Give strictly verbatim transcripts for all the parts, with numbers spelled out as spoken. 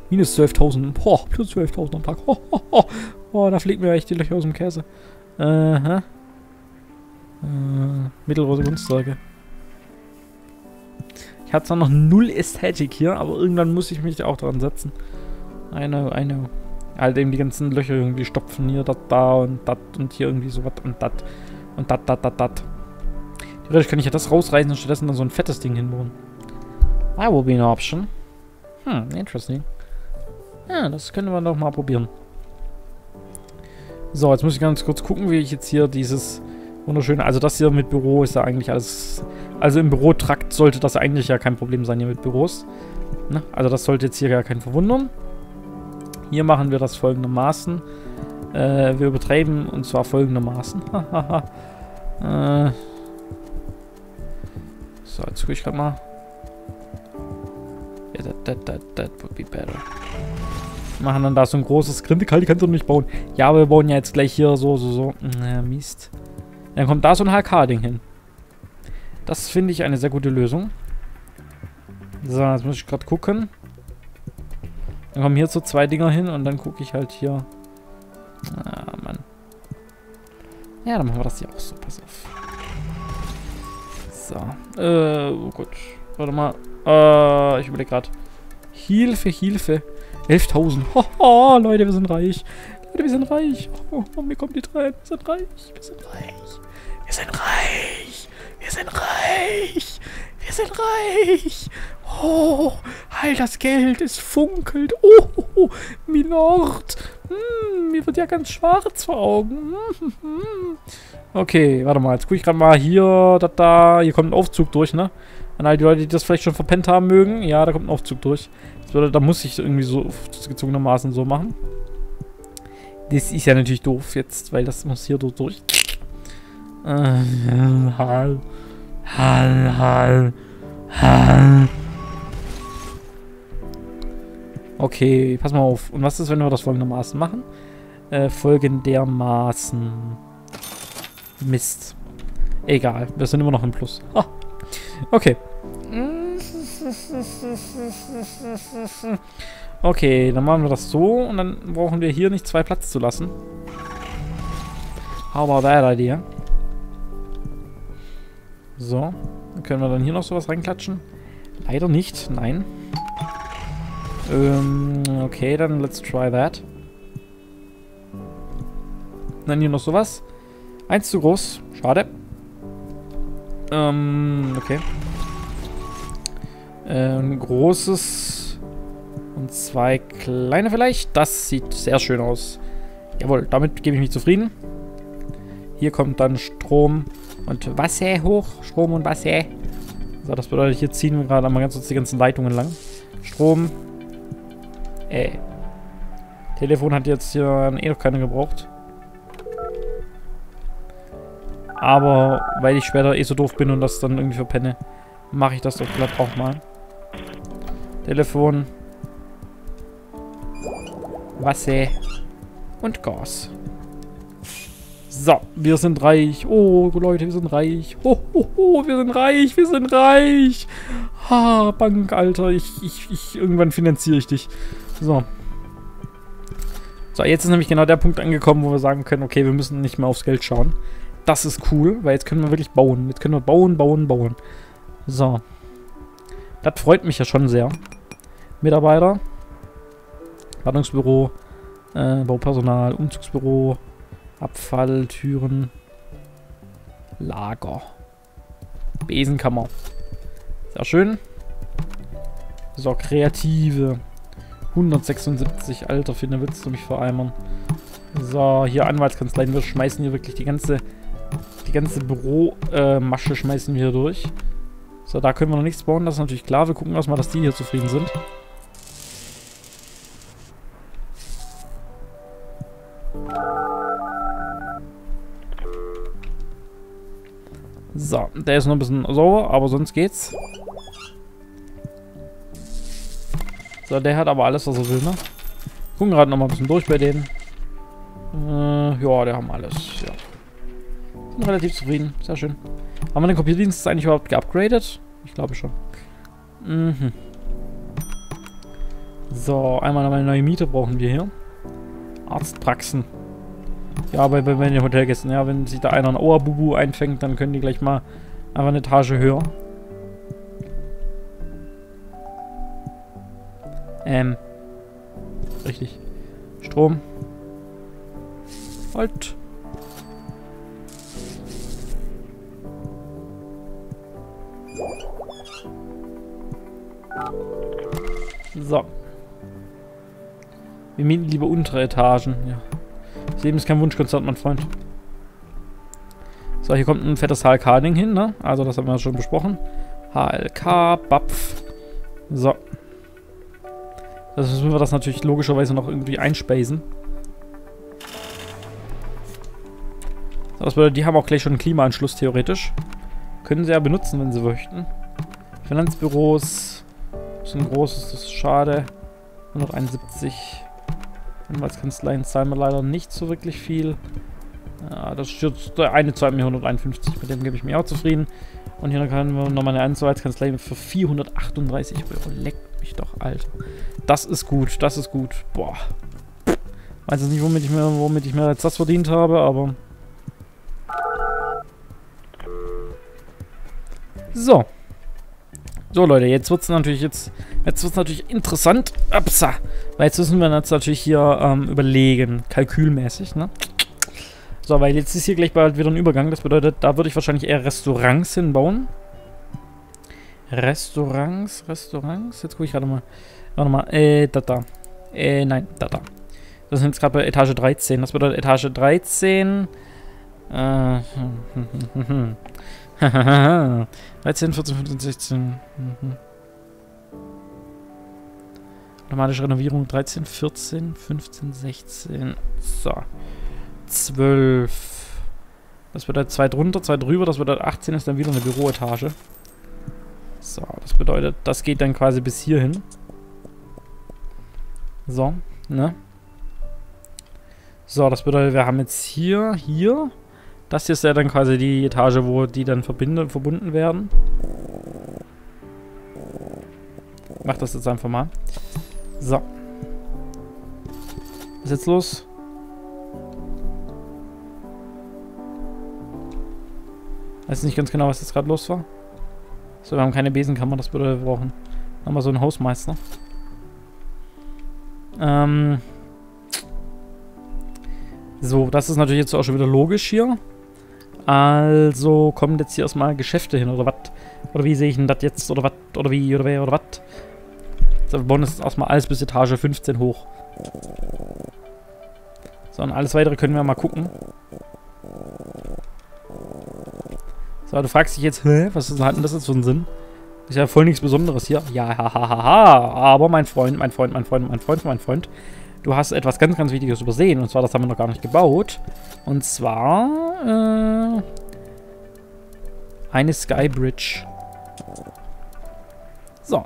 Minus zwölftausend. Boah, plus zwölftausend am Tag. Ho, ho, ho. Oh, da fliegen mir echt die Löcher aus dem Käse. Aha. Äh, mittelgroße Kunstwerke. Ich habe zwar noch null Ästhetik hier, aber irgendwann muss ich mich auch dran setzen. I know, I know. Halt eben die ganzen Löcher irgendwie stopfen. Hier, dat, da und dat und hier irgendwie sowas und dat. Und dat, dat, dat, dat. Theoretisch kann ich ja das rausreißen und stattdessen dann so ein fettes Ding hinbauen. That will be an option. Hm, interesting. Ja, das können wir doch mal probieren. So, jetzt muss ich ganz kurz gucken, wie ich jetzt hier dieses wunderschöne... Also das hier mit Büro ist ja eigentlich alles... Also im Bürotrakt sollte das eigentlich ja kein Problem sein hier mit Büros. Ne? Also das sollte jetzt hier gar keinen verwundern. Hier machen wir das folgendermaßen. Äh, wir übertreiben und zwar folgendermaßen. äh, so, jetzt gucke ich gerade mal. Yeah, that, that, that, that would be better. Machen dann da so ein großes Grindekal, die kannst du nicht bauen. Ja, aber wir bauen ja jetzt gleich hier so, so, so. Na, Mist. Dann kommt da so ein H K-Ding hin. Das finde ich eine sehr gute Lösung. So, jetzt muss ich gerade gucken. Dann kommen hier so zwei Dinger hin und dann gucke ich halt hier. Ah, Mann. Ja, dann machen wir das hier auch so. Pass auf. So. Äh, oh Gott. Warte mal. Äh, ich überlege gerade. Hilfe, Hilfe. elftausend. Hoho, Leute, wir sind reich. Leute, wir sind reich. Oh, oh, mir kommt die Tränen. Wir sind reich. Wir sind reich. Wir sind reich. Wir sind reich. Wir sind reich. Oh, all das Geld, es funkelt. Oh, oh, oh, Milord. Hm, mir wird ja ganz schwarz vor Augen. Okay, warte mal. Jetzt gucke ich gerade mal hier, da, da. Hier kommt ein Aufzug durch, ne? An all die Leute, die das vielleicht schon verpennt haben mögen. Ja, da kommt ein Aufzug durch. Das würde, da muss ich irgendwie so gezwungenermaßen so machen. Das ist ja natürlich doof jetzt, weil das muss hier durch. Äh, hall. Hall, hall. Hall. Okay, pass mal auf. Und was ist, wenn wir das folgendermaßen machen? Äh, folgendermaßen. Mist. Egal, wir sind immer noch im Plus. Ha. Okay. Okay, dann machen wir das so und dann brauchen wir hier nicht zwei Platz zu lassen. How about that idea? So, dann können wir dann hier noch sowas reinklatschen. Leider nicht, nein. Ähm, okay, dann let's try that. Dann hier noch sowas. Eins zu groß, schade. Ähm, okay. Äh, ein großes und zwei kleine vielleicht. Das sieht sehr schön aus. Jawohl, damit gebe ich mich zufrieden. Hier kommt dann Strom und Wasser hoch. Strom und Wasser. So, das bedeutet, hier ziehen wir gerade einmal ganz kurz die ganzen Leitungen lang. Strom. Äh. Telefon hat jetzt hier eh noch keine gebraucht. Aber weil ich später eh so doof bin und das dann irgendwie verpenne, mache ich das doch glatt auch mal. Telefon. Wasser. Und Gas. So, wir sind reich. Oh, Leute, wir sind reich. Oh, oh, oh, wir sind reich, wir sind reich. Ha, Bank, Alter, ich, ich, ich, irgendwann finanziere ich dich. So. So, jetzt ist nämlich genau der Punkt angekommen, wo wir sagen können, okay, wir müssen nicht mehr aufs Geld schauen. Das ist cool, weil jetzt können wir wirklich bauen. Jetzt können wir bauen, bauen, bauen. So. Das freut mich ja schon sehr. Mitarbeiter. Wartungsbüro. Äh, Baupersonal. Umzugsbüro. Abfall, Türen. Lager. Besenkammer. Sehr schön. So, kreative. hundertsechsundsiebzig. Alter, für eine Witz, du mich vereimern. So, hier Anwaltskanzleien. Wir schmeißen hier wirklich die ganze... Die ganze Büromasche äh, schmeißen wir hier durch. So, da können wir noch nichts bauen, das ist natürlich klar. Wir gucken erstmal, dass die hier zufrieden sind. So, der ist noch ein bisschen sauer, aber sonst geht's. So, der hat aber alles, was er will, ne? Gucken gerade noch mal ein bisschen durch bei denen. Äh, ja, der haben alles, ja. Sind relativ zufrieden, sehr schön. Haben wir den Kopierdienst eigentlich überhaupt geupgradet? Ich glaube schon. Mhm. So, einmal noch eine neue Miete brauchen wir hier. Arztpraxen. Ja, bei, bei, bei den Hotelgästen. Ja, wenn sich da einer ein Ohrbubu einfängt, dann können die gleich mal einfach eine Etage höher. Ähm. Richtig. Strom. Halt. So. Wir mieten lieber untere Etagen. Ja. Das Leben ist kein Wunschkonzert, mein Freund. So, hier kommt ein fettes H L K-Ding hin, ne? Also, das haben wir schon besprochen. H L K, Bapf. So. Das müssen wir das natürlich logischerweise noch irgendwie einspeisen. So, das bedeutet, die haben auch gleich schon einen Klimaanschluss, theoretisch. Können sie ja benutzen, wenn sie möchten. Finanzbüros sind groß, das ist schade. hunderteinundsiebzig. Anwaltskanzleien zahlen wir leider nicht so wirklich viel. Ja, das stürzt, der eine zahlt mir hunderteinundfünfzig, mit dem gebe ich mich auch zufrieden. Und hier können wir nochmal eine Anwaltskanzlei für vierhundertachtunddreißig Euro. Leck mich doch, Alter. Das ist gut, das ist gut. Boah. Weiß jetzt nicht, womit ich mir, womit ich mir jetzt das verdient habe, aber... So. So, Leute, jetzt wird es natürlich jetzt, jetzt wird's natürlich interessant. Upsa. Weil jetzt müssen wir jetzt natürlich hier ähm, überlegen, kalkülmäßig, ne? So, weil jetzt ist hier gleich bald wieder ein Übergang. Das bedeutet, da würde ich wahrscheinlich eher Restaurants hinbauen. Restaurants, Restaurants. Jetzt gucke ich gerade mal. Warte mal, äh, da, da. Äh, nein, da, da. Das sind jetzt gerade bei Etage dreizehn. Das bedeutet Etage dreizehn. Äh, dreizehn, vierzehn, fünfzehn, sechzehn. Mhm. Automatische Renovierung dreizehn, vierzehn, fünfzehn, sechzehn. So. zwölf. Das bedeutet zwei drunter, zwei drüber. Das bedeutet achtzehn ist dann wieder eine Büroetage. So, das bedeutet, das geht dann quasi bis hierhin. So, ne? So, das bedeutet, wir haben jetzt hier, hier. Das hier ist ja dann quasi die Etage, wo die dann verbinde, verbunden werden. Ich mach das jetzt einfach mal. So. Was ist jetzt los? Weiß nicht ganz genau, was jetzt gerade los war. So, wir haben keine Besenkammer, das bedeutet, wir brauchen nochmal so einen Hausmeister. Ähm. So, das ist natürlich jetzt auch schon wieder logisch hier. Also kommen jetzt hier erstmal Geschäfte hin, oder was? Oder wie sehe ich denn das jetzt? Oder was? Oder wie? Oder wer? Oder was? So, wir bauen das erstmal alles bis Etage fünfzehn hoch. So, und alles weitere können wir mal gucken. So, du fragst dich jetzt, hä, was hat denn das jetzt für einen Sinn? Ist ja voll nichts Besonderes hier. Ja, hahaha. Aber mein Freund, mein Freund, mein Freund, mein Freund, mein Freund, du hast etwas ganz, ganz Wichtiges übersehen. Und zwar, das haben wir noch gar nicht gebaut. Und zwar, äh, eine Skybridge. So.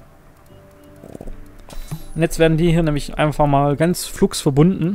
Und jetzt werden die hier nämlich einfach mal ganz flugs verbunden.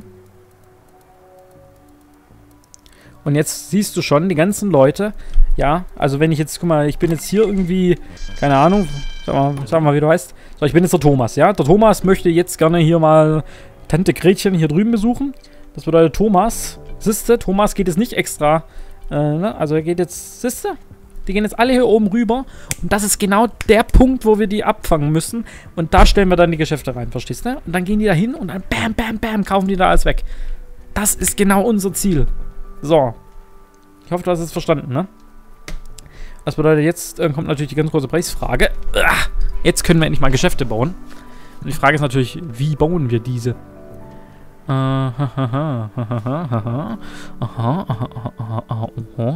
Und jetzt siehst du schon, die ganzen Leute, ja, also wenn ich jetzt, guck mal, ich bin jetzt hier irgendwie, keine Ahnung, sag mal, sag mal, wie du heißt. So, ich bin jetzt der Thomas, ja. Der Thomas möchte jetzt gerne hier mal Tante Gretchen hier drüben besuchen. Das bedeutet, Thomas, siehste, Thomas geht jetzt nicht extra, äh, ne? Also er geht jetzt, siehste, die gehen jetzt alle hier oben rüber. Und das ist genau der Punkt, wo wir die abfangen müssen. Und da stellen wir dann die Geschäfte rein, verstehst du? Und dann gehen die da hin und dann bam, bam, bam, kaufen die da alles weg. Das ist genau unser Ziel. So. Ich hoffe, du hast es verstanden, ne? Das bedeutet, jetzt äh, kommt natürlich die ganz große Preisfrage. Ach, jetzt können wir endlich mal Geschäfte bauen. Und die Frage ist natürlich, wie bauen wir diese? Aha, aha, aha, aha, aha, aha, aha,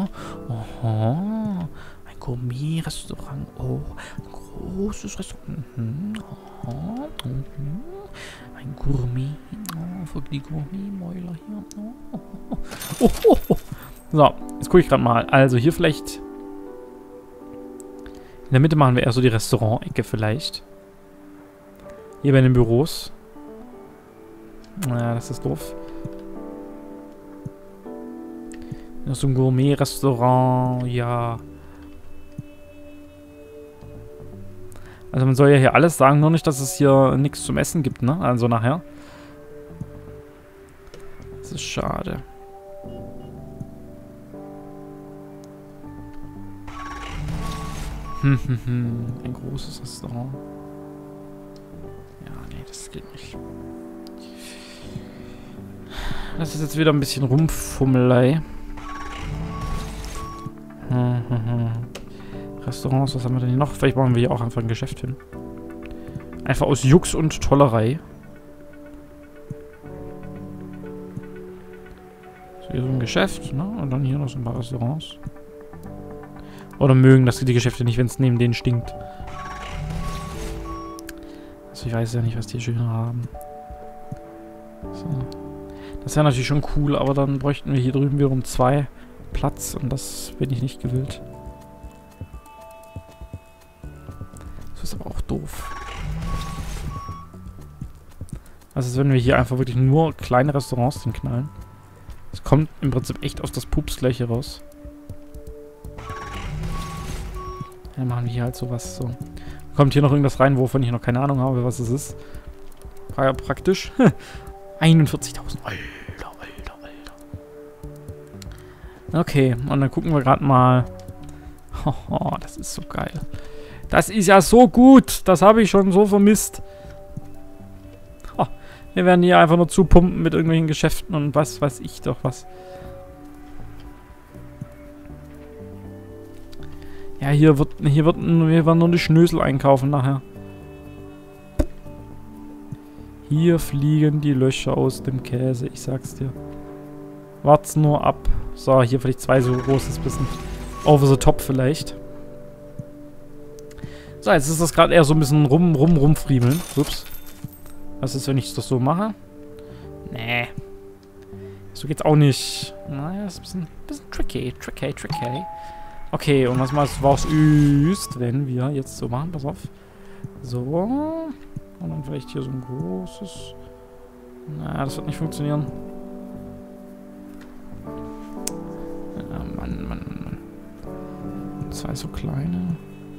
aha. Ein Gourmet-Restaurant. Oh, ein großes Restaurant. Mhm, aha, mhm. Ein Gourmet. Oh, für die Gourmet-Mäuler hier. Oh, oh, oh, oh, oh. So, jetzt gucke ich gerade mal. Also hier vielleicht... In der Mitte machen wir eher so die Restaurant-Ecke vielleicht. Hier bei den Büros. Naja, das ist doof. Das ist so ein Gourmet-Restaurant, ja. Also man soll ja hier alles sagen, nur nicht, dass es hier nichts zum Essen gibt, ne? Also nachher. Das ist schade. Hm, hm, hm. Ein großes Restaurant. Ja, nee, das geht nicht. Das ist jetzt wieder ein bisschen Rumfummelei. Hm, hm, hm. Restaurants, was haben wir denn hier noch? Vielleicht machen wir hier auch einfach ein Geschäft hin. Einfach aus Jux und Tollerei. So, hier so ein Geschäft, ne? Und dann hier noch so ein paar Restaurants. Oder mögen das die Geschäfte nicht, wenn es neben denen stinkt. Also ich weiß ja nicht, was die schön haben. So. Das wäre natürlich schon cool, aber dann bräuchten wir hier drüben wiederum zwei Platz und das bin ich nicht gewillt. Das ist aber auch doof. Also wenn wir hier einfach wirklich nur kleine Restaurants dann knallen. Es kommt im Prinzip echt auf das Pups gleiche raus. Dann machen wir hier halt sowas so. Kommt hier noch irgendwas rein, wovon ich noch keine Ahnung habe, was es ist. Pra praktisch. einundvierzigtausend. Alter, Alter, Alter. Okay, und dann gucken wir gerade mal. Oh, das ist so geil. Das ist ja so gut. Das habe ich schon so vermisst. Oh, wir werden hier einfach nur zupumpen mit irgendwelchen Geschäften und was weiß ich doch was. Ja, hier wird, hier wird, wir werden nur die Schnösel einkaufen nachher. Hier fliegen die Löcher aus dem Käse, ich sag's dir. Wart's nur ab. So, hier vielleicht zwei so großes bisschen over the top vielleicht. So, jetzt ist das gerade eher so ein bisschen rum, rum, rumfriemeln. Ups. Was ist, wenn ich das so mache? Nee. So geht's auch nicht. Naja, ist ein bisschen, bisschen tricky, tricky, tricky. Okay, und was was ist, wenn wir jetzt so machen? Pass auf. So. Und dann vielleicht hier so ein großes. Na, das wird nicht funktionieren. Ja, Mann, Mann, Mann. Zwei so kleine.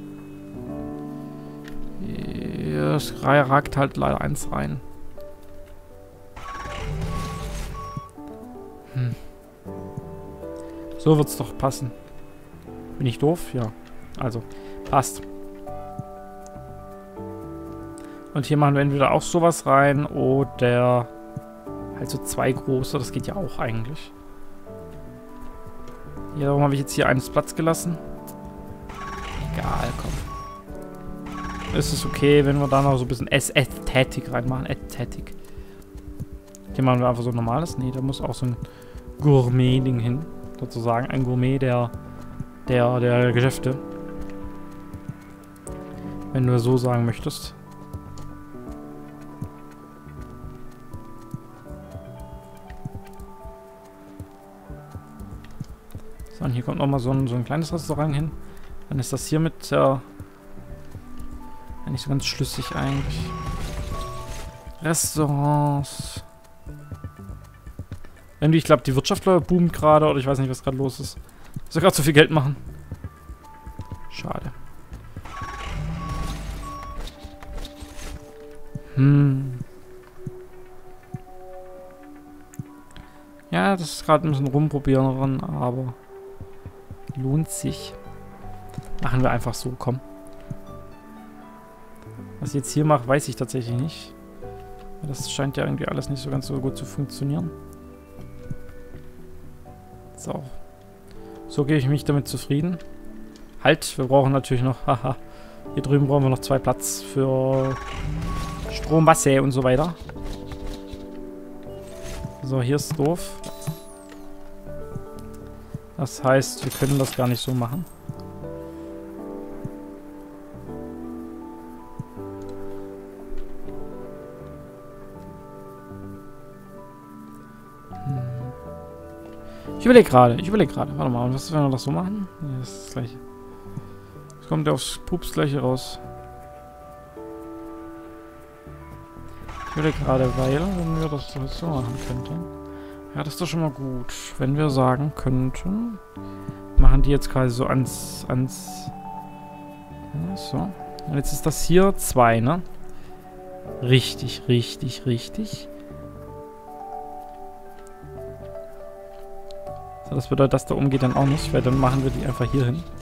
Hier ragt halt leider eins rein. Hm. So wird's doch passen. Bin ich doof? Ja. Also, passt. Und hier machen wir entweder auch sowas rein oder halt so zwei große. Das geht ja auch eigentlich. Hier, darum habe ich jetzt hier eines Platz gelassen. Egal, komm. Ist es okay, wenn wir da noch so ein bisschen Ästhetik reinmachen? Ästhetik. Hier machen wir einfach so ein normales. Nee, da muss auch so ein Gourmet-Ding hin. Sozusagen ein Gourmet der, der, der Geschäfte. Wenn du so sagen möchtest. So, und hier kommt nochmal so ein, so ein kleines Restaurant hin. Dann ist das hier mit, äh, nicht so ganz schlüssig eigentlich. Restaurants. Irgendwie, ich glaube, die Wirtschaft boomt gerade oder ich weiß nicht, was gerade los ist. Dass wir gerade so viel Geld machen. Schade. Hm. Ja, das ist gerade ein bisschen rumprobieren, aber lohnt sich. Machen wir einfach so, komm. Was ich jetzt hier mache, weiß ich tatsächlich nicht. Das scheint ja irgendwie alles nicht so ganz so gut zu funktionieren. So. So gebe ich mich damit zufrieden. Halt, wir brauchen natürlich noch, haha, hier drüben brauchen wir noch zwei Platz für Strom, Wasser und so weiter. So, hier ist doof. Das heißt, wir können das gar nicht so machen. Ich überlege gerade, ich überlege gerade. Warte mal, was, wenn wir das so machen? Ja, das ist das gleiche. Das kommt ja aufs Pups gleiche raus. Ich überlege gerade, weil, wenn wir das so machen könnten. Ja, das ist doch schon mal gut. Wenn wir sagen könnten, machen die jetzt quasi so ans, ans, ja, so, Und jetzt ist das hier zwei, ne? Richtig, richtig, richtig. So, das bedeutet, das da oben geht dann auch nicht, weil dann machen wir die einfach hier hin.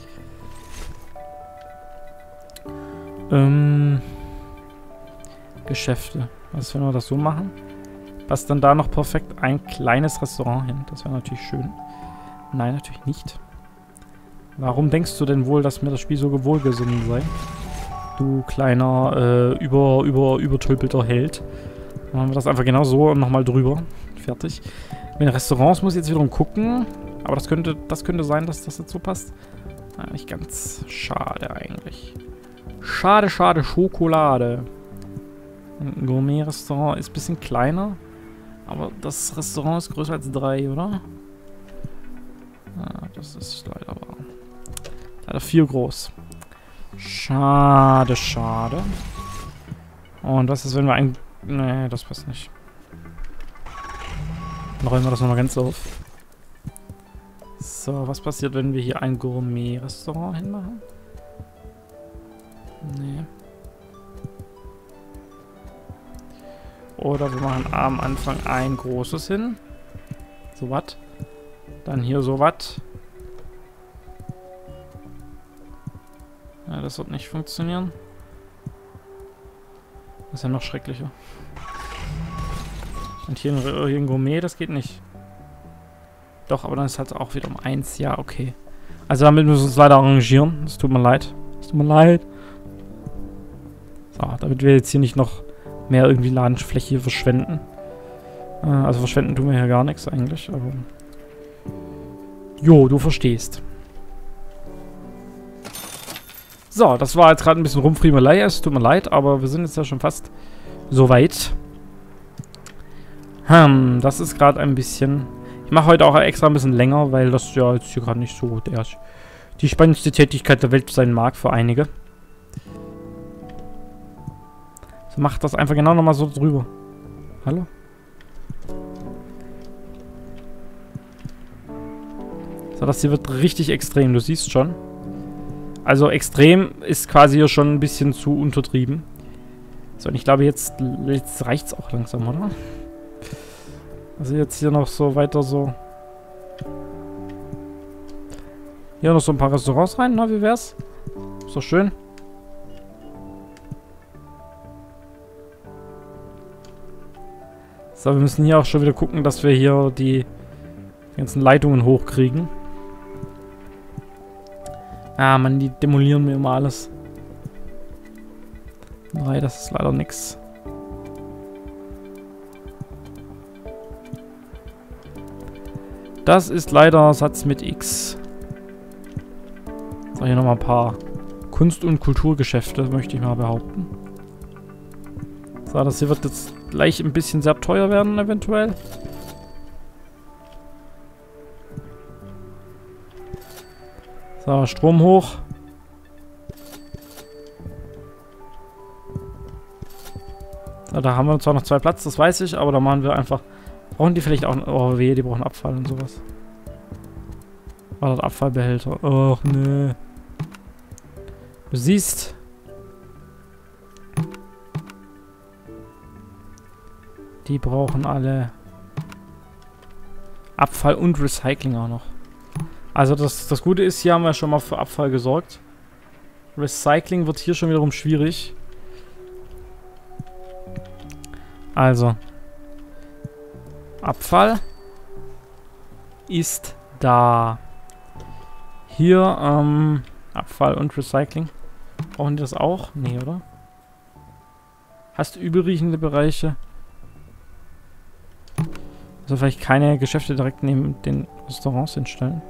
Ähm... Geschäfte. Was, wenn wir das so machen? Passt dann da noch perfekt ein kleines Restaurant hin? Das wäre natürlich schön. Nein, natürlich nicht. Warum denkst du denn wohl, dass mir das Spiel so wohlgesonnen sei? Du kleiner, äh, über, über, übertölpelter Held. Dann machen wir das einfach genau so und nochmal drüber. Fertig. Mit den Restaurants muss ich jetzt wiederum gucken. Aber das könnte, das könnte sein, dass das jetzt so passt. Na, nicht ganz. Schade eigentlich. Schade, schade, Schokolade. Ein Gourmet-Restaurant ist ein bisschen kleiner. Aber das Restaurant ist größer als drei, oder? Ah, das ist leider wahr. Leider vier groß. Schade, schade. Und was ist, wenn wir ein... Nee, das passt nicht. Dann räumen wir das nochmal ganz auf. So, was passiert, wenn wir hier ein Gourmet-Restaurant hinmachen? Nee. Oder wir machen am Anfang ein großes hin. So was. Dann hier so was. Ja, das wird nicht funktionieren. Das ist ja noch schrecklicher. Und hier ein, hier ein Gourmet, das geht nicht. Doch, aber dann ist halt auch wieder um eins. Ja, okay. Also damit müssen wir uns leider arrangieren. Es tut mir leid. Es tut mir leid. So, damit wir jetzt hier nicht noch mehr irgendwie Ladenfläche verschwenden. Äh, also verschwenden tun wir hier gar nichts eigentlich, aber... Jo, du verstehst. So, das war jetzt gerade ein bisschen Rumfriemelei. Es tut mir leid, aber wir sind jetzt ja schon fast so weit. Hm, das ist gerade ein bisschen... Ich mache heute auch extra ein bisschen länger, weil das ja jetzt hier gerade nicht so der, die spannendste Tätigkeit der Welt sein mag für einige. So, macht das einfach genau nochmal so drüber. Hallo? So, das hier wird richtig extrem, du siehst schon. Also extrem ist quasi hier schon ein bisschen zu untertrieben. So, und ich glaube, jetzt, jetzt reicht es auch langsam, oder? Also jetzt hier noch so weiter so... Hier noch so ein paar Restaurants rein, na, wie wär's? Ist doch schön. So, wir müssen hier auch schon wieder gucken, dass wir hier die ganzen Leitungen hochkriegen. Ah, Mann, die demolieren mir immer alles. Drei, das ist leider nix. Das ist leider Satz mit X. So, hier nochmal ein paar Kunst- und Kulturgeschäfte, möchte ich mal behaupten. So, das hier wird jetzt gleich ein bisschen sehr teuer werden, eventuell. So, Strom hoch. So, da haben wir zwar noch zwei Platz, das weiß ich, aber da machen wir einfach... Brauchen die vielleicht auch... Oh weh, die brauchen Abfall und sowas. War das Abfallbehälter? Och, nö. Du siehst... Die brauchen alle... Abfall und Recycling auch noch. Also das, das Gute ist, hier haben wir schon mal für Abfall gesorgt. Recycling wird hier schon wiederum schwierig. Also... Abfall ist da. Hier, ähm, Abfall und Recycling. Brauchen die das auch? Nee, oder? Hast du übelriechende Bereiche? Also vielleicht keine Geschäfte direkt neben den Restaurants hinstellen.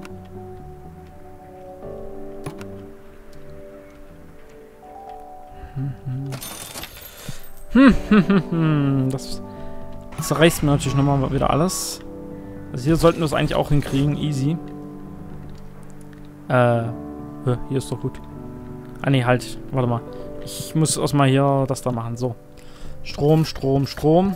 Hm, hm. Hm, hm, hm, hm. Das... Das zerreißt mir natürlich nochmal wieder alles. Also hier sollten wir es eigentlich auch hinkriegen. Easy. Äh, hier ist doch gut. Ah ne, halt. Warte mal. Ich muss erstmal hier das da machen. So. Strom, Strom, Strom.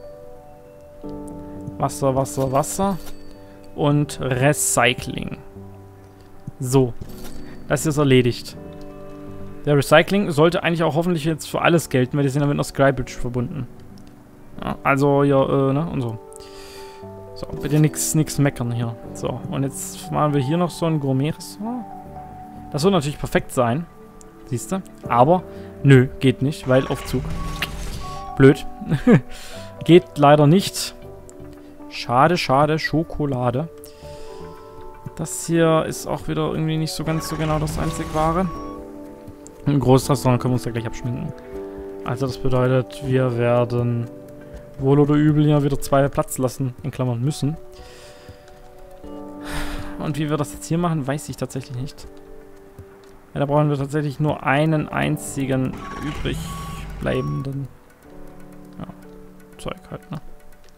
Wasser, Wasser, Wasser. Und Recycling. So. Das ist erledigt. Der Recycling sollte eigentlich auch hoffentlich jetzt für alles gelten, weil die sind ja mit einer Skybridge verbunden. Ja, also, ja, äh, ne, und so. So, bitte nix, nix meckern hier. So, und jetzt machen wir hier noch so ein Gourmet-Restaurant. Das soll natürlich perfekt sein. Siehst du? Aber, nö, geht nicht, weil Aufzug. Blöd. Geht leider nicht. Schade, schade, Schokolade. Das hier ist auch wieder irgendwie nicht so ganz so genau das einzig Wahre. Ein großes Restaurant können wir uns ja gleich abschminken. Also das bedeutet, wir werden wohl oder übel hier wieder zwei Platz lassen, in Klammern müssen. Und wie wir das jetzt hier machen, weiß ich tatsächlich nicht. Ja, da brauchen wir tatsächlich nur einen einzigen übrig bleibenden ja, Zeug halt, ne?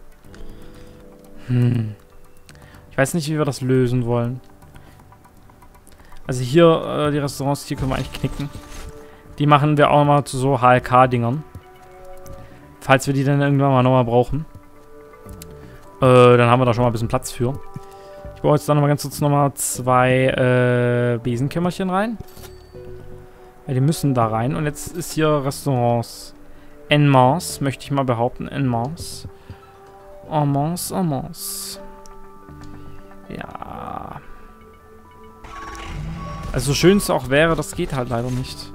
Hm. Ich weiß nicht, wie wir das lösen wollen. Also hier, äh, die Restaurants, hier können wir eigentlich knicken. Die machen wir auch mal zu so H L K-Dingern. Falls wir die dann irgendwann mal nochmal brauchen. Äh, dann haben wir da schon mal ein bisschen Platz für. Ich baue jetzt dann nochmal ganz kurz nochmal zwei äh, Besenkämmerchen rein. Ja, die müssen da rein. Und jetzt ist hier Restaurants en masse, möchte ich mal behaupten. En masse. En masse, en masse. Ja. Also so schön es auch wäre, das geht halt leider nicht.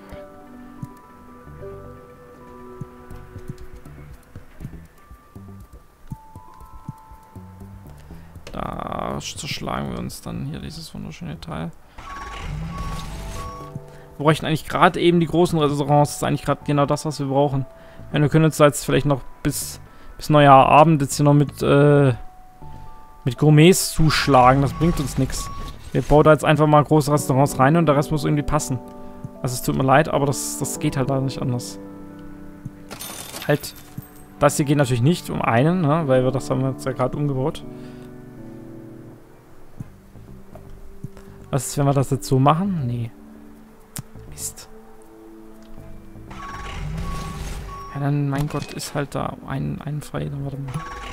Da zerschlagen wir uns dann hier dieses wunderschöne Teil. Wir bräuchten eigentlich gerade eben die großen Restaurants. Das ist eigentlich gerade genau das, was wir brauchen. Ja, wir können uns da jetzt vielleicht noch bis, bis Neujahrabend jetzt hier noch mit, äh, mit Gourmets zuschlagen. Das bringt uns nichts. Wir bauen da jetzt einfach mal große Restaurants rein und der Rest muss irgendwie passen. Also es tut mir leid, aber das, das geht halt leider nicht anders. Halt. Das hier geht natürlich nicht um einen, ne? Weil wir das haben wir jetzt ja gerade umgebaut. Was ist, wenn wir das jetzt so machen? Nee. Mist. Ja, dann, mein Gott, ist halt da ein, ein frei. Dann warte mal.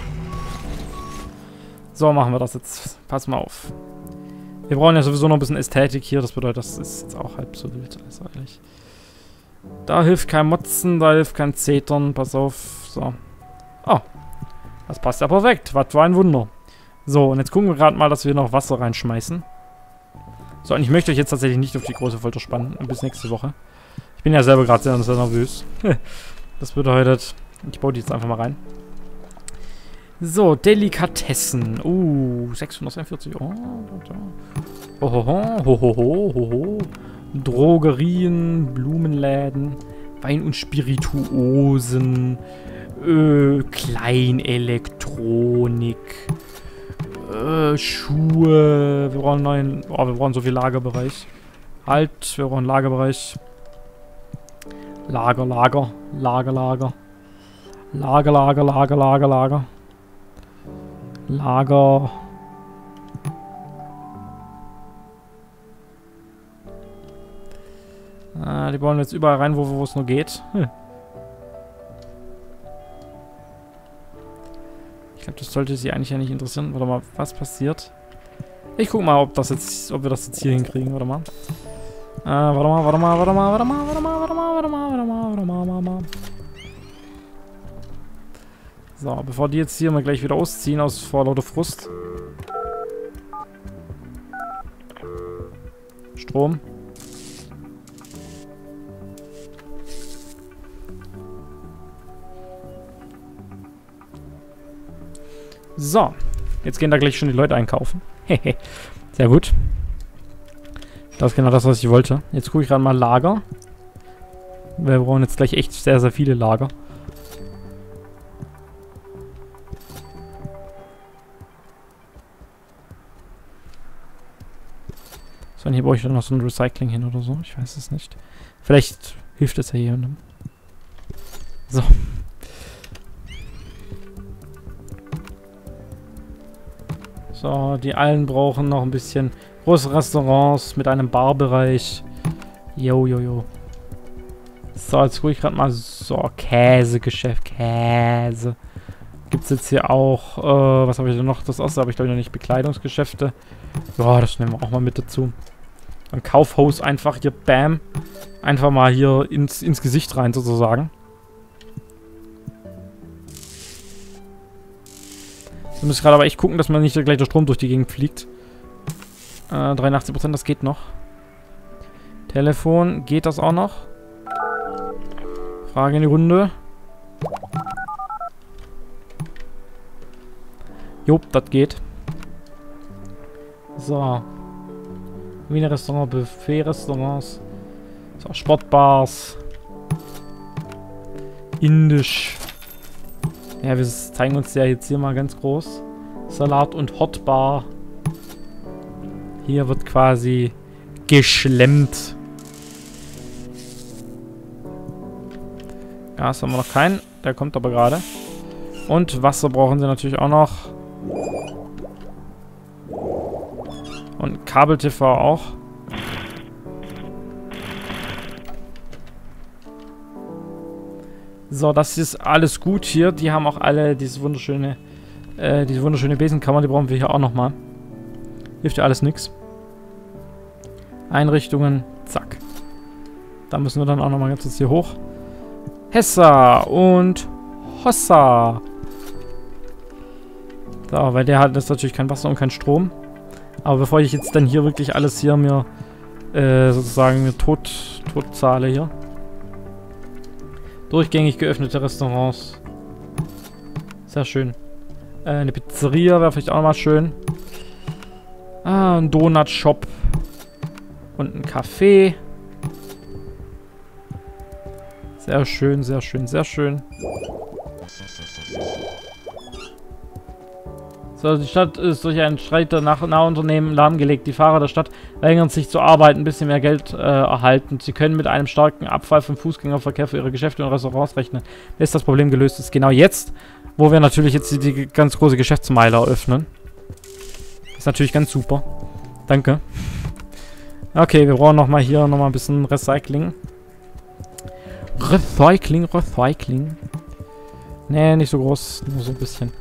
So, machen wir das jetzt. Pass mal auf. Wir brauchen ja sowieso noch ein bisschen Ästhetik hier. Das bedeutet, das ist jetzt auch halb so wild. Also ehrlich. Da hilft kein Motzen, da hilft kein Zetern. Pass auf. So. Oh. Das passt ja perfekt. Was für ein Wunder. So, und jetzt gucken wir gerade mal, dass wir noch Wasser reinschmeißen. So, und ich möchte euch jetzt tatsächlich nicht auf die große Folter spannen. Bis nächste Woche. Ich bin ja selber gerade sehr, sehr nervös. Das bedeutet, ich baue die jetzt einfach mal rein. So, Delikatessen. Uh, sechshunderteinundvierzig. Oh, ho, ho, ho, ho, ho, ho, ho. Drogerien, Blumenläden, Wein- und Spirituosen, äh, Kleinelektronik, äh, Schuhe. Wir brauchen neuen. Oh, wir brauchen so viel Lagerbereich. Halt, wir brauchen einen Lagerbereich. Lager, Lager, Lager, Lager. Lager, Lager, Lager, Lager, Lager. Lager. Ah, die bauen wir jetzt überall rein, wo, wo es nur geht. Hm. Ich glaube, das sollte sie eigentlich ja nicht interessieren. Warte mal, was passiert? Ich guck mal, ob das jetzt, ob wir das jetzt hier hinkriegen. Warte mal. Äh, warte mal, warte mal, warte mal, warte mal, warte mal, warte mal, warte mal, warte mal, warte mal, warte mal. So, bevor die jetzt hier mal gleich wieder ausziehen aus vor lauter Frust. Strom. So, jetzt gehen da gleich schon die Leute einkaufen. Hehe, sehr gut. Das ist genau das, was ich wollte. Jetzt gucke ich gerade mal Lager. Wir brauchen jetzt gleich echt sehr, sehr viele Lager. So, und hier brauche ich dann noch so ein Recycling hin oder so. Ich weiß es nicht. Vielleicht hilft es ja hier. Ne? So. So, die allen brauchen noch ein bisschen große Restaurants mit einem Barbereich. Jo, jo, jo. So, jetzt gucke ich gerade mal. So, Käsegeschäft, Käse. Gibt es jetzt hier auch, äh, was habe ich denn noch? Das außer habe ich glaube ich noch nicht, Bekleidungsgeschäfte. Ja, das nehmen wir auch mal mit dazu. Ein Kaufhaus einfach hier, bam. Einfach mal hier ins, ins Gesicht rein, sozusagen. Wir müssen gerade aber echt gucken, dass man nicht gleich der Strom durch die Gegend fliegt. Äh, dreiundachtzig Prozent, das geht noch. Telefon, geht das auch noch? Frage in die Runde. Jo, das geht. So. Wiener Restaurant, Buffet-Restaurants. So, Sportbars. Indisch. Ja, wir zeigen uns ja jetzt hier mal ganz groß. Salat und Hotbar. Hier wird quasi geschlemmt. Gas haben wir noch keinen. Der kommt aber gerade. Und Wasser brauchen sie natürlich auch noch. Und Kabel-T V auch. So, das ist alles gut hier. Die haben auch alle diese wunderschöne, äh, diese wunderschöne Besenkammer. Die brauchen wir hier auch nochmal. Hilft ja alles nichts. Einrichtungen, zack. Da müssen wir dann auch nochmal ganz kurz hier hoch. Hessa und Hossa. So, weil der hat jetzt natürlich kein Wasser und kein Strom. Aber bevor ich jetzt dann hier wirklich alles hier mir äh, sozusagen mir tot, tot zahle hier. Durchgängig geöffnete Restaurants. Sehr schön. Äh, eine Pizzeria wäre vielleicht auch nochmal schön. Ah, ein Donut-Shop. Und ein Café. Sehr schön, sehr schön, sehr schön. So, die Stadt ist durch einen Streit der Nach Nahunternehmen lahmgelegt. Die Fahrer der Stadt weigern sich zur Arbeit, ein bisschen mehr Geld äh, erhalten. Sie können mit einem starken Abfall vom Fußgängerverkehr für ihre Geschäfte und Restaurants rechnen. Bis das Problem gelöst ist. Genau jetzt, wo wir natürlich jetzt die, die ganz große Geschäftsmeile eröffnen. Ist natürlich ganz super. Danke. Okay, wir brauchen nochmal hier nochmal ein bisschen Recycling. Recycling, Recycling. Nee, nicht so groß, nur so ein bisschen.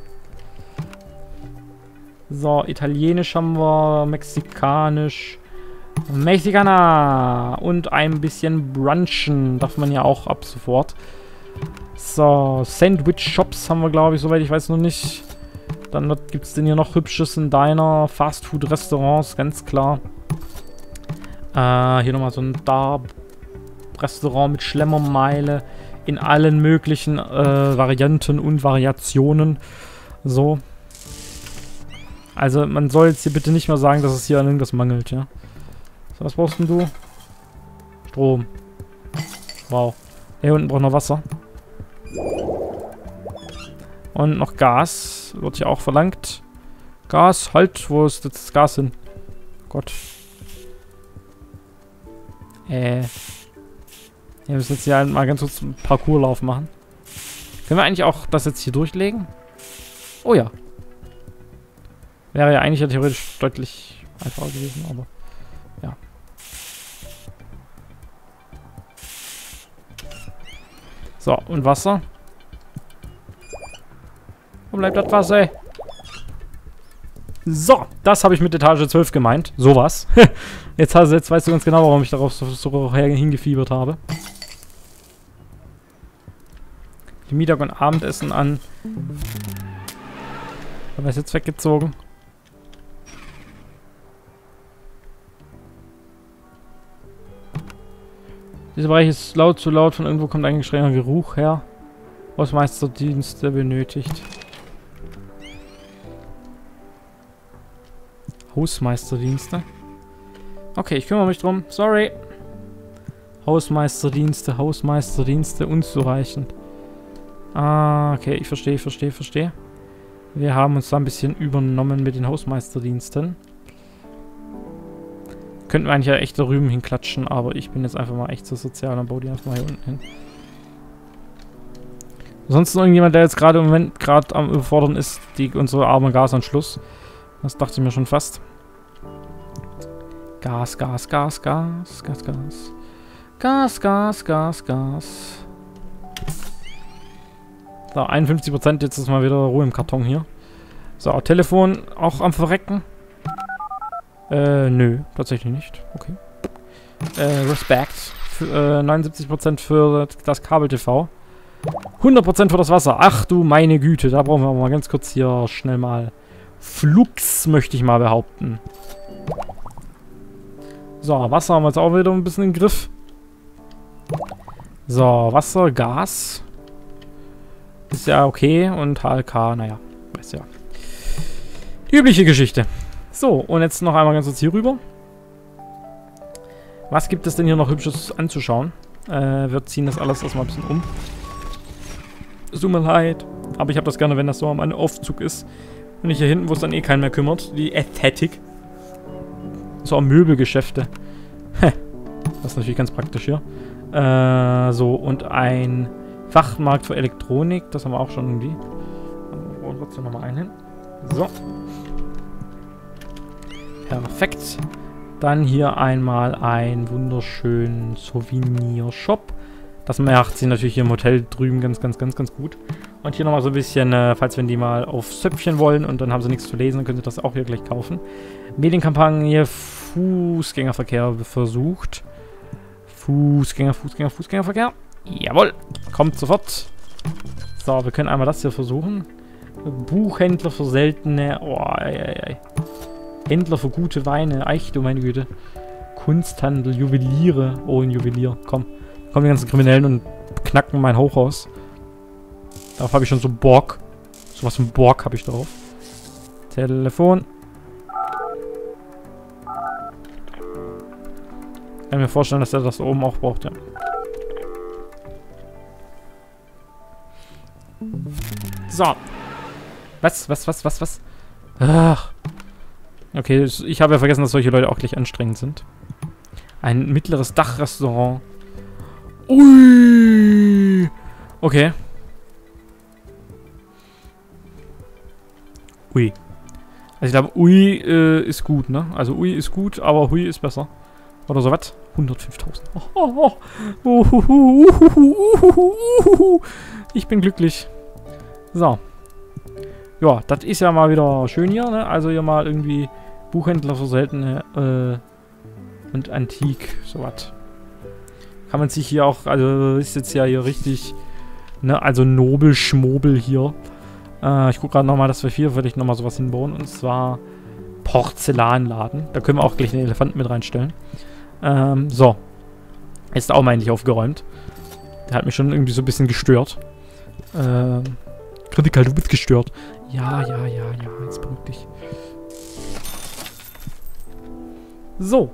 So, Italienisch haben wir, Mexikanisch, Mexikaner und ein bisschen Brunchen, darf man ja auch ab sofort. So, Sandwich-Shops haben wir, glaube ich, soweit ich weiß noch nicht. Dann gibt es denn hier noch Hübsches in Diner, Fastfood-Restaurants, ganz klar. Äh, hier nochmal so ein Dar-Restaurant mit Schlemmermeile in allen möglichen äh, Varianten und Variationen. So. Also, man soll jetzt hier bitte nicht mal sagen, dass es hier an irgendwas mangelt, ja. So, was brauchst denn du? Strom. Wow. Hier unten braucht noch Wasser. Und noch Gas. Wird hier auch verlangt. Gas, halt. Wo ist jetzt das Gas hin? Gott. Äh. Wir müssen jetzt hier halt mal ganz kurz einen Parcourslauf machen. Können wir eigentlich auch das jetzt hier durchlegen? Oh ja. Wäre ja eigentlich ja theoretisch deutlich einfacher gewesen, aber ja. So, und Wasser. Wo bleibt das Wasser, ey? So, das habe ich mit Etage zwölf gemeint. Sowas. Jetzt, hast, jetzt weißt du ganz genau, warum ich darauf so, so hingefiebert habe. Die Mittag- und Abendessen an. Haben wir es jetzt weggezogen? Dieser Bereich ist laut zu laut, von irgendwo kommt ein strenger Geruch her. Hausmeisterdienste benötigt. Hausmeisterdienste? Okay, ich kümmere mich drum. Sorry. Hausmeisterdienste, Hausmeisterdienste, unzureichend. Ah, okay, ich verstehe, ich verstehe, verstehe. Wir haben uns da ein bisschen übernommen mit den Hausmeisterdiensten. Könnten wir eigentlich ja echt da drüben hinklatschen, aber ich bin jetzt einfach mal echt so sozial und baue die einfach mal hier unten hin. Ansonsten irgendjemand, der jetzt gerade im Moment gerade am Überfordern ist, die unsere arme Gasanschluss. Das dachte ich mir schon fast. Gas, Gas, Gas, Gas, Gas, Gas. Gas, Gas, Gas, Gas. So, einundfünfzig Prozent, jetzt ist mal wieder Ruhe im Karton hier. So, Telefon auch am Verrecken. Äh, nö, tatsächlich nicht. Okay. Äh, Respekt. Für, äh, neunundsiebzig Prozent für das Kabel-T V. hundert Prozent für das Wasser. Ach du meine Güte, da brauchen wir mal ganz kurz hier schnell mal Flux, möchte ich mal behaupten. So, Wasser haben wir jetzt auch wieder ein bisschen im Griff. So, Wasser, Gas. Ist ja okay. Und H L K, naja, weiß ja. Die übliche Geschichte. So, und jetzt noch einmal ganz kurz hier rüber. Was gibt es denn hier noch Hübsches anzuschauen? Äh, wir ziehen das alles erstmal ein bisschen um. Es tut mir leid. Aber ich habe das gerne, wenn das so am Aufzug ist. Und nicht hier hinten, wo es dann eh keinen mehr kümmert. Die Ästhetik. So, Möbelgeschäfte. Das ist natürlich ganz praktisch hier. Äh, so, und ein Fachmarkt für Elektronik. Das haben wir auch schon irgendwie. Wir brauchen trotzdem nochmal einen hin. So. Perfekt. Dann hier einmal einen wunderschönen Souvenir-Shop. Das macht sie natürlich hier im Hotel drüben ganz, ganz, ganz, ganz gut. Und hier nochmal so ein bisschen, äh, falls wenn die mal auf Söpfchen wollen und dann haben sie nichts zu lesen, dann können sie das auch hier gleich kaufen. Medienkampagne, Fußgängerverkehr versucht. Fußgänger, Fußgänger, Fußgängerverkehr. Jawohl, kommt sofort. So, wir können einmal das hier versuchen. Buchhändler für seltene... Oh, ei, ei, ei. Händler für gute Weine. Eich, du meine Güte. Kunsthandel, Juweliere. Oh, ein Juwelier. Komm. Kommen die ganzen Kriminellen und knacken mein Hochhaus. Darauf habe ich schon so Bock. So was für ein Bock habe ich drauf. Telefon. Ich kann mir vorstellen, dass er das da oben auch braucht, ja. So. Was, was, was, was, was? Ach. Okay, ich habe ja vergessen, dass solche Leute auch gleich anstrengend sind. Ein mittleres Dachrestaurant. Ui. Okay. Ui. Also ich glaube, Ui äh, ist gut, ne? Also Ui ist gut, aber Hui ist besser. Oder so was? hundertfünftausend. Oh, oh, oh. Ich bin glücklich. So. Ja, das ist ja mal wieder schön hier, ne? Also hier mal irgendwie Buchhändler für seltene äh, und Antik, sowas. Kann man sich hier auch, also ist jetzt ja hier richtig, ne? Also Nobel, Schmobel hier. Äh, ich gucke gerade nochmal, dass wir hier vielleicht nochmal sowas hinbauen. Und zwar Porzellanladen. Da können wir auch gleich einen Elefanten mit reinstellen. Ähm, so. Ist auch mal endlich aufgeräumt. Der hat mich schon irgendwie so ein bisschen gestört. Ähm, Kritiker, du bist gestört. Ja, ja, ja, ja. Jetzt beruhig dich. So.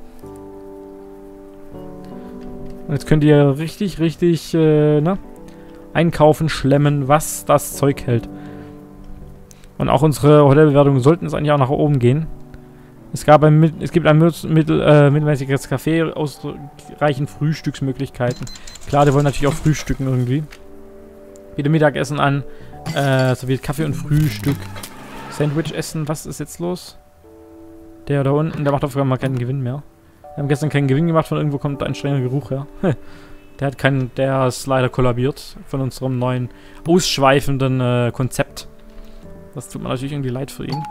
Und jetzt könnt ihr richtig, richtig, äh, ne? Einkaufen, schlemmen, was das Zeug hält. Und auch unsere Hotelbewertungen sollten es eigentlich auch nach oben gehen. Es, gab ein, es gibt ein mittel, äh, mittelmäßiges Café, ausreichend Frühstücksmöglichkeiten. Klar, die wollen natürlich auch frühstücken irgendwie. Biete Mittagessen an, äh, so wie Kaffee und Frühstück. Sandwich essen, was ist jetzt los? Der da unten, der macht auf einmal keinen Gewinn mehr. Wir haben gestern keinen Gewinn gemacht, von irgendwo kommt ein strenger Geruch her. Der hat keinen, der ist leider kollabiert von unserem neuen, ausschweifenden äh, Konzept. Das tut mir natürlich irgendwie leid für ihn.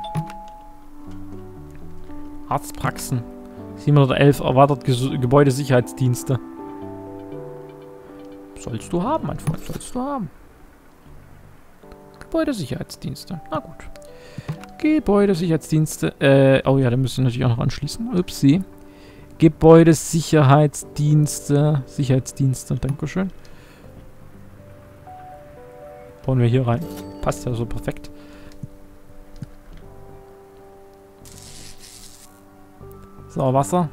Arztpraxen. siebenhundertelf erwartet Ge Gebäudesicherheitsdienste. Sollst du haben, mein Freund, sollst du haben. Gebäudesicherheitsdienste. Na gut. Gebäudesicherheitsdienste. Äh, oh ja, da müssen wir natürlich auch noch anschließen. Upsi. Gebäudesicherheitsdienste. Sicherheitsdienste, dankeschön. Bauen wir hier rein. Passt ja so perfekt. So, Wasser.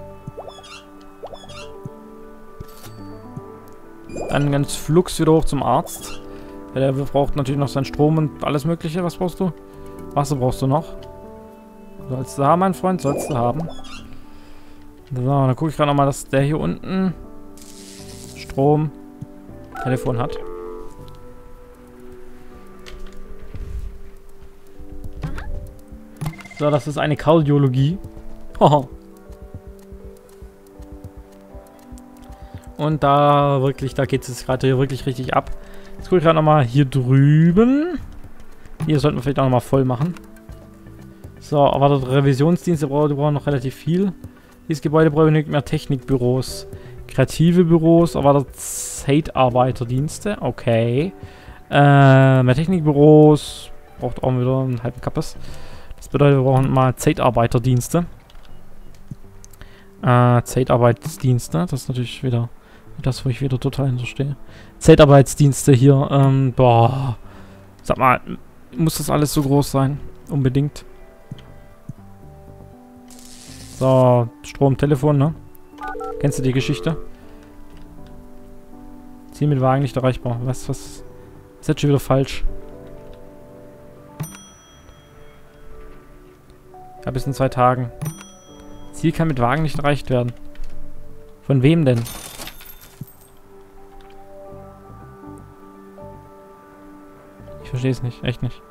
Dann ganz flugs wieder hoch zum Arzt. Der braucht natürlich noch seinen Strom und alles mögliche. Was brauchst du? Wasser brauchst du noch. Sollst du haben, mein Freund? Sollst du haben. So, dann gucke ich gerade nochmal, dass der hier unten Strom, Telefon hat. So, das ist eine Kardiologie. Und da wirklich, da geht es gerade hier wirklich richtig ab. Jetzt gucke ich gerade nochmal hier drüben. Hier sollten wir vielleicht auch nochmal voll machen. So, aber der Revisionsdienste brauchen, die brauchen noch relativ viel. Dieses Gebäude benötigt mehr Technikbüros. Kreative Büros, aber Zeitarbeiterdienste. Okay. Äh, mehr Technikbüros. Braucht auch wieder einen halben Kappes. Das bedeutet, wir brauchen mal Zeitarbeiterdienste. Äh, Zeitarbeitsdienste. Das ist natürlich wieder das, wo ich wieder total hinterstehe. Zeitarbeitsdienste hier. Ähm, boah. Sag mal, muss das alles so groß sein? Unbedingt. So, Strom, Telefon, ne? Kennst du die Geschichte? Ziel mit Wagen nicht erreichbar. Was, was? Ist jetzt schon wieder falsch? Ja, bis in zwei Tagen. Ziel kann mit Wagen nicht erreicht werden. Von wem denn? Ich verstehe es nicht. Echt nicht.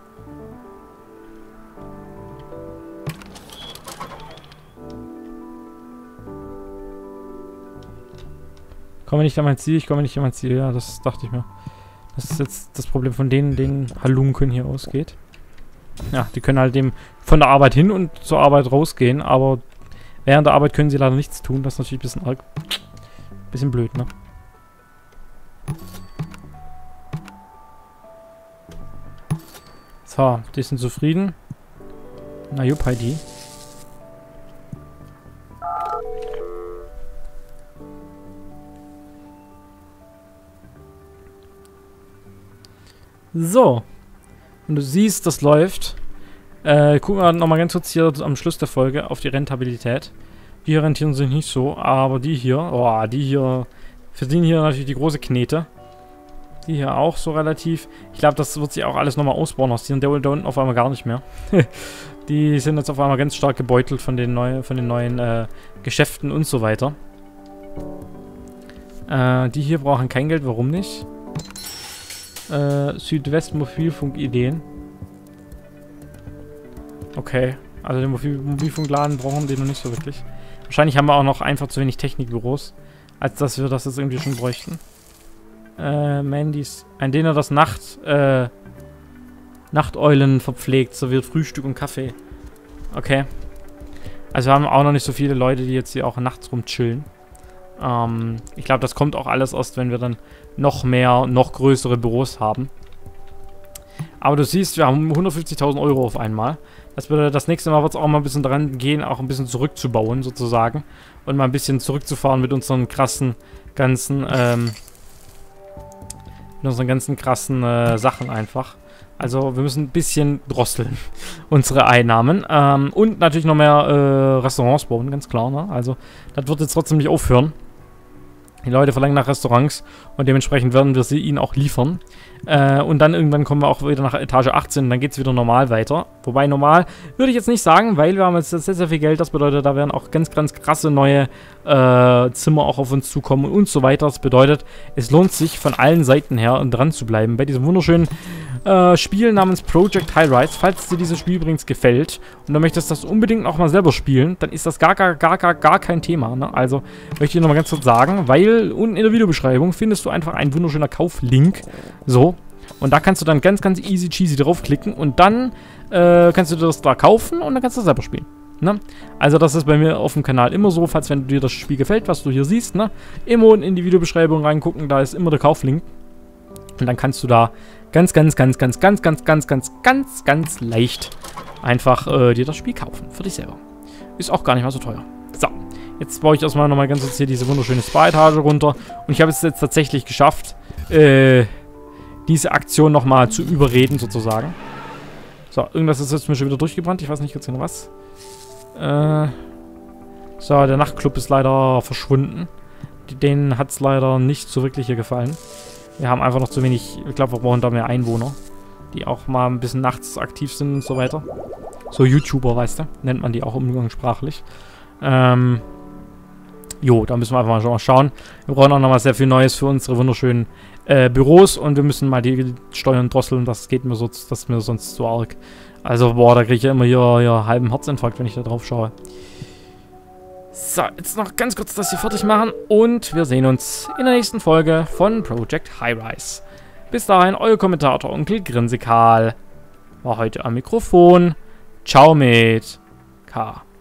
Ich komme nicht an mein Ziel, ich komme nicht an mein Ziel. Ja, das dachte ich mir. Das ist jetzt das Problem von denen, denen Halunken hier ausgeht. Ja, die können halt dem von der Arbeit hin und zur Arbeit rausgehen, aber während der Arbeit können sie leider nichts tun. Das ist natürlich ein bisschen arg. Bisschen blöd, ne? So, die sind zufrieden. Na jupp, Heidi. So. Und du siehst, das läuft. Äh, gucken wir nochmal ganz kurz hier am Schluss der Folge auf die Rentabilität. Die hier rentieren sich nicht so, aber die hier, oh, die hier verdienen hier natürlich die große Knete. Die hier auch so relativ. Ich glaube, das wird sich auch alles nochmal ausbauen aus hier. Der da unten auf einmal gar nicht mehr. Die sind jetzt auf einmal ganz stark gebeutelt von den, neu, von den neuen äh, Geschäften und so weiter. Äh, die hier brauchen kein Geld, warum nicht? Äh, Südwest Mobilfunk-Ideen. Okay, also den Mobil Mobilfunkladen brauchen die noch nicht so wirklich. Wahrscheinlich haben wir auch noch einfach zu wenig Technikbüros, als dass wir das jetzt irgendwie schon bräuchten. Äh, Mandys. Ein Däner, das Nacht, äh, Nachteulen verpflegt, serviert Frühstück und Kaffee. Okay. Also wir haben auch noch nicht so viele Leute, die jetzt hier auch nachts rumchillen. Ähm, ich glaube, das kommt auch alles erst, wenn wir dann noch mehr, noch größere Büros haben. Aber du siehst, wir haben hundertfünfzigtausend Euro auf einmal. Das bedeutet, das nächste Mal wird es auch mal ein bisschen dran gehen, auch ein bisschen zurückzubauen, sozusagen. Und mal ein bisschen zurückzufahren mit unseren krassen, ganzen, ähm, mit unseren ganzen krassen äh, Sachen einfach. Also wir müssen ein bisschen drosseln, unsere Einnahmen. Ähm, und natürlich noch mehr äh, Restaurants bauen, ganz klar, ne? Also das wird jetzt trotzdem nicht aufhören. Die Leute verlangen nach Restaurants und dementsprechend werden wir sie ihnen auch liefern. Äh, und dann irgendwann kommen wir auch wieder nach Etage achtzehn und dann geht es wieder normal weiter. Wobei normal würde ich jetzt nicht sagen, weil wir haben jetzt sehr, sehr viel Geld. Das bedeutet, da werden auch ganz, ganz krasse neue äh, Zimmer auch auf uns zukommen und so weiter. Das bedeutet, es lohnt sich von allen Seiten her dran zu bleiben bei diesem wunderschönen äh, Spiel namens Project High Rise. Falls dir dieses Spiel übrigens gefällt und du möchtest das unbedingt auch mal selber spielen, dann ist das gar, gar, gar, gar, gar kein Thema. Ne? Also möchte ich nochmal ganz kurz sagen, weil unten in der Videobeschreibung findest du einfach einen wunderschöner Kauflink. So. Und da kannst du dann ganz, ganz easy cheesy draufklicken und dann äh, kannst du das da kaufen und dann kannst du das selber spielen. Ne? Also das ist bei mir auf dem Kanal immer so, falls wenn dir das Spiel gefällt, was du hier siehst, ne? Immer unten in die Videobeschreibung reingucken, da ist immer der Kauflink. Und dann kannst du da ganz, ganz, ganz, ganz, ganz, ganz, ganz, ganz, ganz, ganz leicht einfach äh, dir das Spiel kaufen. Für dich selber. Ist auch gar nicht mal so teuer. So, jetzt baue ich erstmal nochmal ganz kurz hier diese wunderschöne Spa-Etage runter. Und ich habe es jetzt tatsächlich geschafft, äh, diese Aktion nochmal zu überreden, sozusagen. So, irgendwas ist jetzt mir schon wieder durchgebrannt. Ich weiß nicht ganz genau was. Äh, so, der Nachtclub ist leider verschwunden. Denen hat es leider nicht so wirklich hier gefallen. Wir haben einfach noch zu wenig, ich glaube, wir brauchen da mehr Einwohner, die auch mal ein bisschen nachts aktiv sind und so weiter. So YouTuber, weißt du, nennt man die auch umgangssprachlich. Ähm, jo, da müssen wir einfach mal schon mal schauen. Wir brauchen auch noch mal sehr viel Neues für unsere wunderschönen äh, Büros und wir müssen mal die Steuern drosseln, das geht mir, so, das ist mir sonst zu arg. Also, boah, da kriege ich ja immer hier, hier halben Herzinfarkt, wenn ich da drauf schaue. So, jetzt noch ganz kurz das hier fertig machen und wir sehen uns in der nächsten Folge von Project High Rise. Bis dahin, euer Kommentator Onkel Grinsekal war heute am Mikrofon. Ciao mit K.